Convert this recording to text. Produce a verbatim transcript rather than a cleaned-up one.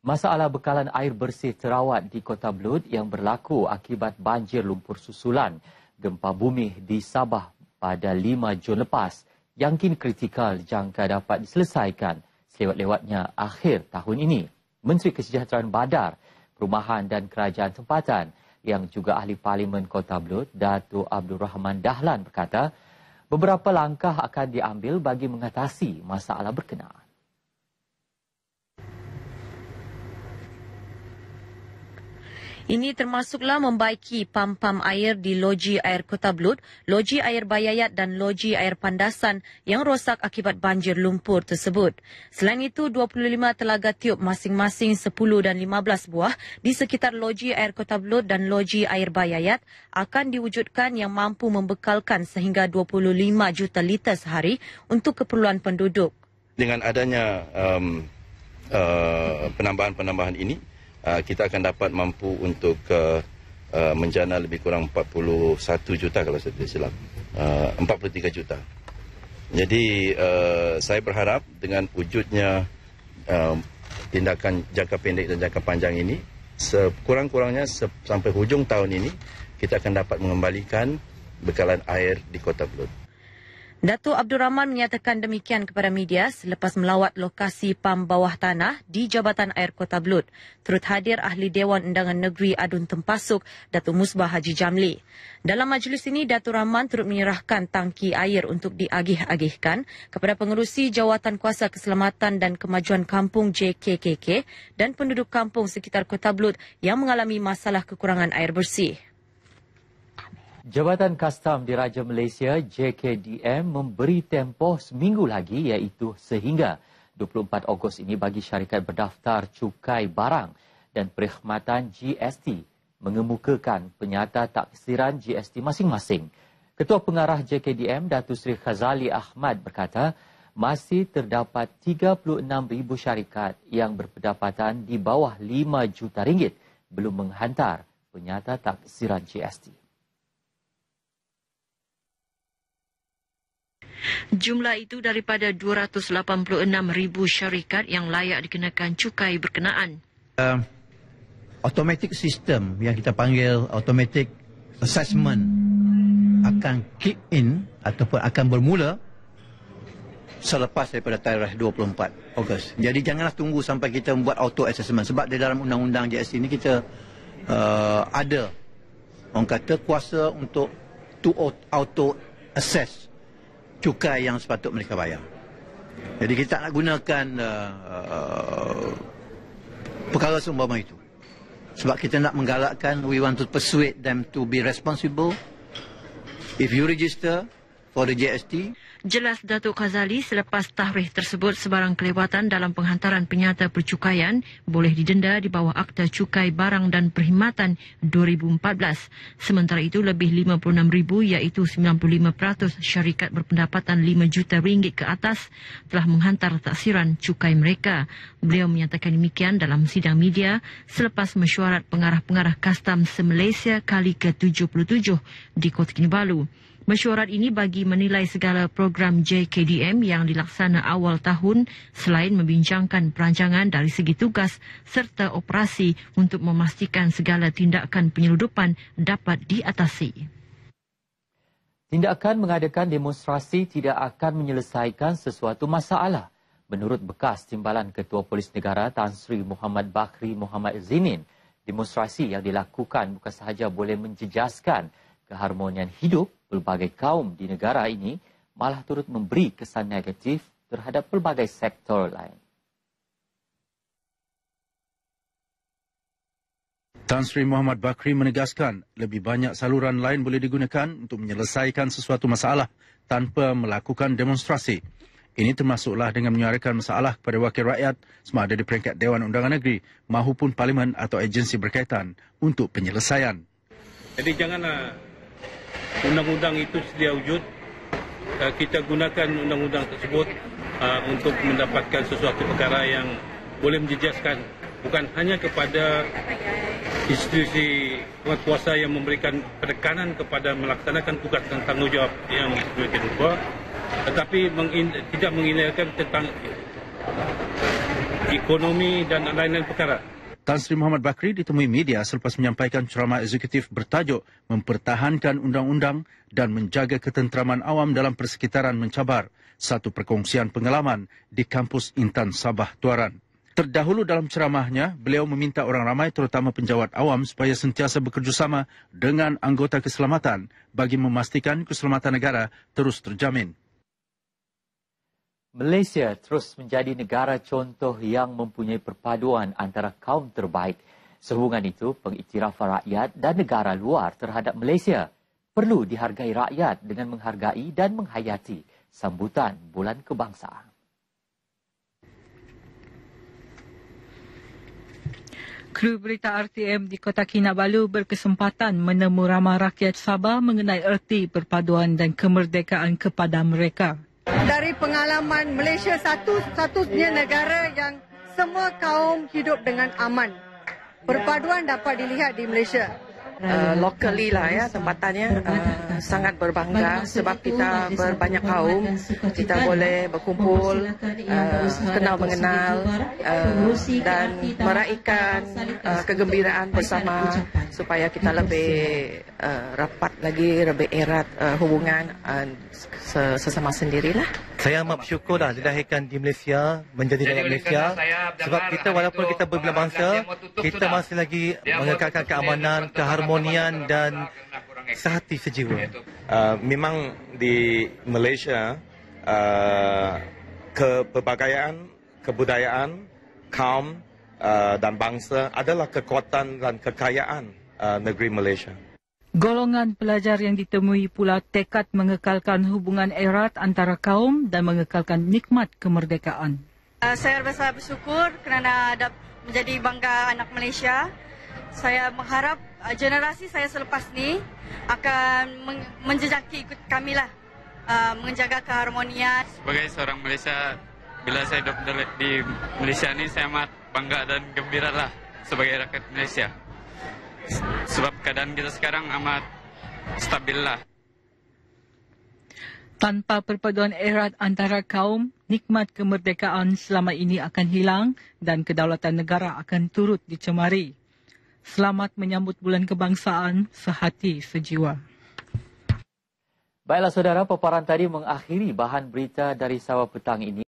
Masalah bekalan air bersih terawat di Kota Belud yang berlaku akibat banjir lumpur susulan gempa bumi di Sabah pada lima Jun lepas yang kini kritikal jangka dapat diselesaikan selewat-lewatnya akhir tahun ini. Menteri Kesejahteraan Badar, Perumahan dan Kerajaan Tempatan yang juga Ahli Parlimen Kota Belud, Dato' Abdul Rahman Dahlan berkata, beberapa langkah akan diambil bagi mengatasi masalah berkenaan. Ini termasuklah membaiki pam-pam air di loji air Kota Belud, loji air Bayayat dan loji air Pandasan yang rosak akibat banjir lumpur tersebut. Selain itu, dua puluh lima telaga tiup masing-masing sepuluh dan lima belas buah di sekitar loji air Kota Belud dan loji air Bayayat akan diwujudkan yang mampu membekalkan sehingga dua puluh lima juta liter sehari untuk keperluan penduduk. Dengan adanya um, uh, penambahan-penambahan ini, Uh, kita akan dapat mampu untuk uh, uh, menjana lebih kurang empat puluh satu juta kalau saya tidak silap. Uh, empat puluh tiga juta. Jadi uh, saya berharap dengan wujudnya uh, tindakan jangka pendek dan jangka panjang ini, sekurang-kurangnya se sampai hujung tahun ini, kita akan dapat mengembalikan bekalan air di Kota Belud. Dato' Abdul Rahman menyatakan demikian kepada media selepas melawat lokasi pam bawah tanah di Jabatan Air Kota Belud. Turut hadir Ahli Dewan Undangan Negeri Adun Tempasuk, Dato' Musbah Haji Jamli. Dalam majlis ini, Dato' Rahman turut menyerahkan tangki air untuk diagih-agihkan kepada pengerusi Jawatan Kuasa Keselamatan dan Kemajuan Kampung J K K K dan penduduk kampung sekitar Kota Belud yang mengalami masalah kekurangan air bersih. Jabatan Kastam Diraja Malaysia J K D M memberi tempoh seminggu lagi iaitu sehingga dua puluh empat Ogos ini bagi syarikat berdaftar cukai barang dan perkhidmatan G S T mengemukakan penyata taksiran G S T masing-masing. Ketua Pengarah J K D M Datuk Seri Khazali Ahmad berkata masih terdapat tiga puluh enam ribu syarikat yang berpendapatan di bawah lima juta ringgit belum menghantar penyata taksiran G S T. Jumlah itu daripada dua ratus lapan puluh enam ribu syarikat yang layak dikenakan cukai berkenaan. Uh, automatic system yang kita panggil automatic assessment akan kick in ataupun akan bermula selepas daripada tarikh dua puluh empat Ogos. Jadi janganlah tunggu sampai kita membuat auto assessment sebab di dalam undang-undang J S T ini kita uh, ada orang kata kuasa untuk to auto assess cukai yang sepatut mereka bayar. Jadi kita tak nak gunakan uh, uh, perkara seumpama itu. Sebab kita nak menggalakkan, we want to persuade them to be responsible. If you register for the J S T, jelas Datuk Khazali selepas tahrikh tersebut sebarang kelewatan dalam penghantaran penyata percukaian boleh didenda di bawah Akta Cukai Barang dan Perkhidmatan dua ribu empat belas. Sementara itu lebih lima puluh enam ribu iaitu sembilan puluh lima peratus syarikat berpendapatan lima juta ringgit ke atas telah menghantar taksiran cukai mereka. Beliau menyatakan demikian dalam sidang media selepas mesyuarat pengarah-pengarah kastam se-Malaysia kali ke tujuh puluh tujuh di Kota Kinabalu. Mesyuarat ini bagi menilai segala program J K D M yang dilaksana awal tahun selain membincangkan perancangan dari segi tugas serta operasi untuk memastikan segala tindakan penyeludupan dapat diatasi. Tindakan mengadakan demonstrasi tidak akan menyelesaikan sesuatu masalah. Menurut bekas Timbalan Ketua Polis Negara Tan Sri Muhammad Bakri Muhammad Zinin, demonstrasi yang dilakukan bukan sahaja boleh menjejaskan keharmonian hidup pelbagai kaum di negara ini, malah turut memberi kesan negatif terhadap pelbagai sektor lain. Tan Sri Muhammad Bakri menegaskan lebih banyak saluran lain boleh digunakan untuk menyelesaikan sesuatu masalah tanpa melakukan demonstrasi. Ini termasuklah dengan menyuarakan masalah kepada wakil rakyat sama ada di peringkat Dewan Undangan Negeri maupun Parlimen atau agensi berkaitan untuk penyelesaian. Jadi janganlah undang-undang itu sedia wujud, kita gunakan undang-undang tersebut untuk mendapatkan sesuatu perkara yang boleh menjejaskan bukan hanya kepada institusi penguatkuasa yang memberikan penekanan kepada melaksanakan tugas dan tanggungjawab yang diberikan rupa, tetapi mengin, tidak mengingatkan tentang ekonomi dan lain-lain perkara. Tan Sri Muhammad Bakri ditemui media selepas menyampaikan ceramah eksekutif bertajuk Mempertahankan Undang-Undang dan Menjaga Ketenteraman Awam dalam Persekitaran Mencabar, satu perkongsian pengalaman di kampus Intan Sabah Tuaran. Terdahulu dalam ceramahnya, beliau meminta orang ramai terutama penjawat awam supaya sentiasa bekerjasama dengan anggota keselamatan bagi memastikan keselamatan negara terus terjamin. Malaysia terus menjadi negara contoh yang mempunyai perpaduan antara kaum terbaik. Sehubungan itu, pengiktirafan rakyat dan negara luar terhadap Malaysia perlu dihargai rakyat dengan menghargai dan menghayati sambutan Bulan Kebangsaan. Kru berita R T M di Kota Kinabalu berkesempatan menemu ramah rakyat Sabah mengenai erti perpaduan dan kemerdekaan kepada mereka. Dari pengalaman Malaysia satu-satunya negara yang semua kaum hidup dengan aman. Perpaduan dapat dilihat di Malaysia. Uh, locally lah ya tempatannya uh, sangat berbangga sebab kita berbanyak kaum, kita boleh berkumpul, uh, kenal mengenal uh, dan meraihkan uh, kegembiraan bersama supaya kita lebih uh, rapat lagi, lebih erat uh, hubungan uh, sesama sendirilah. Saya amat bersyukur dah dilahirkan di Malaysia, menjadi rakyat Malaysia sebab kita walaupun kita berbeza bangsa, kita masih lagi mengekalkan keamanan, keharmonian dan sehati sejiwa. Uh, memang di Malaysia uh, kepelbagaian, kebudayaan, kaum uh, dan bangsa adalah kekuatan dan kekayaan uh, negeri Malaysia. Golongan pelajar yang ditemui pula tekad mengekalkan hubungan erat antara kaum dan mengekalkan nikmat kemerdekaan. Uh, saya besar bersyukur kerana ada menjadi bangga anak Malaysia. Saya mengharap uh, generasi saya selepas ni akan men menjejaki ikut kami lah, uh, menjaga keharmonian. Sebagai seorang Malaysia, bila saya hidup di Malaysia ni, saya amat bangga dan gembira lah sebagai rakyat Malaysia. Sebab keadaan kita sekarang amat stabil lah. Tanpa perpaduan erat antara kaum, nikmat kemerdekaan selama ini akan hilang dan kedaulatan negara akan turut dicemari. Selamat menyambut Bulan Kebangsaan, sehati sejiwa. Baiklah saudara, paparan tadi mengakhiri bahan berita dari Sabah petang ini.